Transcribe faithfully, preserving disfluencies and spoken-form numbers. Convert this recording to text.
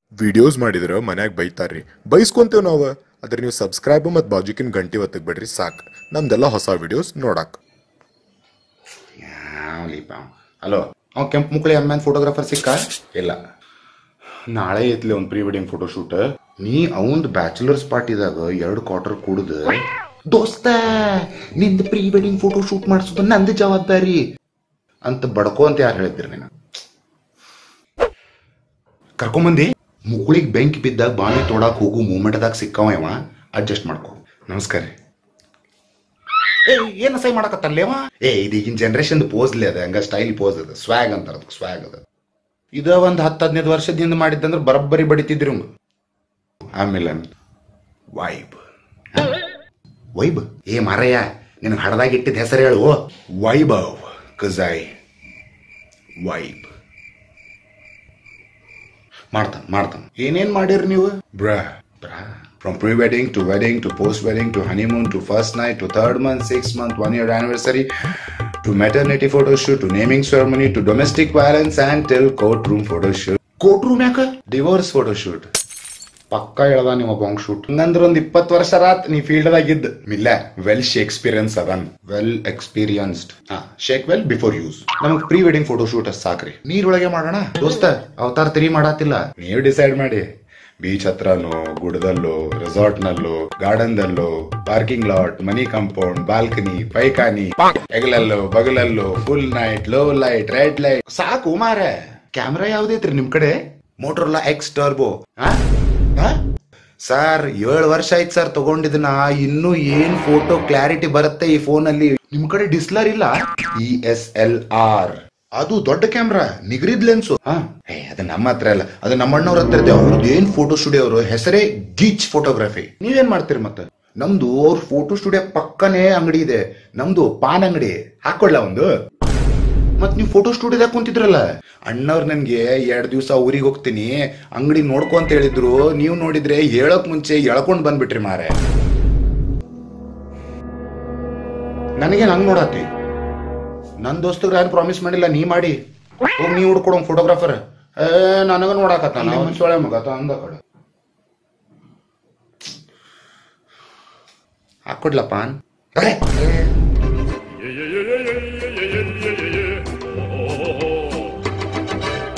Videos ಮಾಡಿದ್ರೆ ಮನ್ಯಾಗ ಬೈತಾರ್ರಿ ಬೈಸ್ಕೊಂತೇವ್ ನಾವು ಅದ್ರ ನೀವು ಸಬ್ಸ್ಕ್ರೈಬ್ ಮತ್ತು ಬಾಜುಕಿನ ಗಂಟೆ ಒತ್ತಕ್ ಬಿಡ್ರಿ ಸಾಕು ನಮ್ದೆಲ್ಲ ಹೊಸ ವಿಡಿಯೋಸ್ ನೋಡಕ್. ಹಲೋ ಅವ ಕೆಂಪು ಮುಕ್ಳಿ ಅಮ್ಮನ್ ಫೋಟೋಗ್ರಾಫರ್ ಸಿಕ್ಕ ಇಲ್ಲ ನಾಳೆ ಐತ್ಲಿ ಒಂದು ಪ್ರೀ ವೆಡ್ಡಿಂಗ್ ಫೋಟೋಶೂಟ್. ನೀ ಅವಂದ್ ಬ್ಯಾಚುಲರ್ಸ್ ಪಾರ್ಟಿದಾಗ ಎರಡು ಕ್ವಾರ್ಟರ್ ಕುಡ್ದ ದೋಸ್ತ ನಿಂದ ಪ್ರೀ ವೆಡ್ಡಿಂಗ್ ಫೋಟೋ ಶೂಟ್ ಮಾಡಿಸೋದು ನಂದು ಜವಾಬ್ದಾರಿ ಅಂತ ಬಡ್ಕೋ ಅಂತ ಯಾರು ಹೇಳಿದ್ರಿ ನೀನು? ಕರ್ಕೊಂಬಂದಿ ಮುಗುಳಿಗೆ ಬೆಂಕಿ ಬಿದ್ದಾಗ ಬಾವಿ ತೋಡಾಕ್ ಹೋಗು ಮೂಮೆಂಟ್ದಾಗ ಸಿಕ್ಕವ ಇವ ಅಡ್ಜಸ್ಟ್ ಮಾಡ್ಕೊ. ನಮಸ್ಕಾರ. ಏ ಏನ್ ಸೈ ಮಾಡಕತ್ತಲ್ಲೇವ? ಏ ಇದೀಗಿನ ಜನರೇಷನ್ ಪೋಸ್ಲಿ ಅದ, ಹಂಗ ಸ್ಟೈಲ್ ಪೋಸ್ ಅದ, ಸ್ವ್ಯಾಗ್ ಅಂತಾರ, ಸ್ವ್ಯಾಗ್ ಅದ. ಇದ ಒಂದ್ ಹತ್ತು ಹದಿನೈದು ವರ್ಷದಿಂದ ಮಾಡಿದ್ದಂದ್ರೆ ಬರಬ್ಬರಿ ಬಡಿತಿದ್ರಿ ಹಂಗ. ಆಮೇಲೆ ವೈಬ್ ವೈಬ್ ಏ ಮಾರಯ್ಯ ನಿನಗೆ ಹಡದಾಗ ಇಟ್ಟಿದ್ದ ಹೆಸರು ಹೇಳು. ವೈಭವ್ ಕಜಾಯ್ ವೈಬ್ ಮಾಡ್ತಾನ ಮಾಡ್ತಾನ. ಏನೇನ್ ಮಾಡಿರಿ ನೀವು? ಬ್ರಾ ಬ್ರಾ From pre-wedding to wedding to post-wedding to honeymoon to first night to third month, sixth month, one year anniversary to maternity photo shoot to naming ceremony to domestic violence and till courtroom photo shoot. Courtroom ಯಾಕ? Divorce photo shoot. ಪಕ್ಕ ಹೇಳ್ದ ನಿಮ್ಮ ಬಾಂಗ್ shoot. ಹಂಗಂದ್ರ ಒಂದ್ ಇಪ್ಪತ್ತು ವರ್ಷ ರಾತ್ ನೀ field ದಾಗಿದ್ದ ಮಿಲ್ಲ well ಶೇಕ್ಸ್ಪೀರಿಯನ್ಸ್ ಅದನ್ ವೆಲ್ ಎಕ್ಸ್ಪೀರಿಯನ್ಸ್ಡ್. ಹಾ ಶೇಕ್ ವೆಲ್ ಬಿಫೋರ್ ಯೂಸ್. ನಮಗ್ ಪ್ರೀ ವೆಡ್ಡಿಂಗ್ ಫೋಟೋ ಶೂಟ್ ಅಷ್ಟ್ ಸಾಕ್ರಿ. ನೀರೊಳಗೆ ಮಾಡೋಣ ದೋಸ್ತ, ಅವತಾರ ತಿರಿ ಮಾಡತ್ತಿಲ್ಲ. ನೀವು ಡಿಸೈಡ್ ಮಾಡಿ. ಬೀಚ್ ಹತ್ರನೋ, ಗುಡದಲ್ಲೋ, ರೆಸಾರ್ಟ್ ನಲ್ಲೋ, ಗಾರ್ಡನ್ ದಲ್ಲೋ, ಪಾರ್ಕಿಂಗ್ ಲಾಟ್, ಮನಿ ಕಾಂಪೌಂಡ್, ಬಾಲ್ಕನಿ, ಪೈಖಾನಿ, ಎಗಲಲ್ಲೋ ಬಗಲಲ್ಲೋ, full night, low light, red light ಸಾಕು ಮಾರ. ಕ್ಯಾಮ್ರಾ ಯಾವ್ದೈತ್ರಿ ನಿಮ್ ಕಡೆ? Motorola X turbo. ಸರ್ ಏಳು ವರ್ಷ ಆಯ್ತು ಸರ್ ತಗೊಂಡಿದ್ನ, ಇನ್ನು ಏನ್ ಫೋಟೋ ಕ್ಲಾರಿಟಿ ಬರುತ್ತೆ ಈ ಫೋನ್ ಅಲ್ಲಿ. ನಿಮ್ ಕಡೆ ಡಿಸ್ಲರ್ ಇಲ್ಲ? ಇ ಎಸ್ ಎಲ್ ಆರ್ ಅದು ದೊಡ್ಡ ಕ್ಯಾಮ್ರಾ, ನಿಗರಿದ್ ಲೆನ್ಸು. ಹಾ ಅದು ನಮ್ಮ ಹತ್ರ ಇಲ್ಲ, ಅದು ನಮ್ಮ ಅಣ್ಣವ್ರ ಹತ್ರ ಇದೆ. ಅವ್ರದ್ದು ಏನ್ ಫೋಟೋ ಸ್ಟುಡಿಯೋ, ಅವರು ಹೆಸರೇ ಗೀಚ್ ಫೋಟೋಗ್ರಫಿ. ನೀವೇನ್ ಮಾಡ್ತೀರಿ ಮತ್ತೆ? ನಮ್ದು ಅವ್ರ ಫೋಟೋ ಸ್ಟುಡಿಯೋ ಪಕ್ಕನೇ ಅಂಗಡಿ ಇದೆ, ನಮ್ದು ಪಾನ್ ಅಂಗಡಿ. ಹಾಕೊಡ್ಲ ಒಂದು? ಮತ್ ನೀವು ಫೋಟೋ ಸ್ಟುಡಿಯೋದಾಗ ಕುಂತಿದ್ರಲ್ಲ. ಅಣ್ಣವ್ರು ನನ್ಗೆ ಎರಡ್ ದಿವ್ಸ ಊರಿಗೆ ಹೋಗ್ತೀನಿ ಅಂಗಡಿ ನೋಡ್ಕೊ ಅಂತ ಹೇಳಿದ್ರು. ನೀವು ನೋಡಿದ್ರೆ ಹೇಳಕ್ ಮುಂಚೆ ಎಳ್ಕೊಂಡ್ ಬಂದ್ಬಿಟ್ರಿ ಮಾರೆ. ನನಗೇನ್ ಹಂಗ್ ನೋಡತ್ತಿ? ನನ್ ದೋಸ್ತರು ಯಾರು ಪ್ರಾಮಿಸ್ ಮಾಡಿಲ್ಲ, ನೀ ಮಾಡಿ ಹೋಗಿ ನೀ ಹುಡ್ಕೊಡ ಫೋಟೋಗ್ರಾಫರ್. ಏ ನನಗ ನೋಡಾಕತ್ತ ಸೊಳೆ ಮಗತ ಅಂದ ಕಡೆ ಹಾಕೊಡ್ಲಪ್ಪ.